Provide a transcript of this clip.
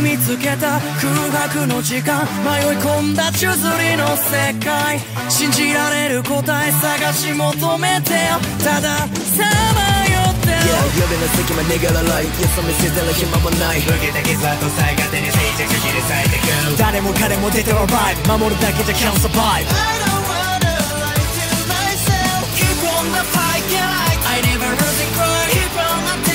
見つけた空白の時間、迷い込んだ宙づりの世界、信じられる答え探し求めてよ、たださまよってる。 夜の隙間逃げらない、よそ見せてる暇もない。 受けた傷跡さえ勝手に静寂切り裂いてく。 誰も彼も出てはバイブ、守るだけじゃ can't survive. I don't wanna lie to myself. Keep on the fight, I never lose it, cry. Keep on the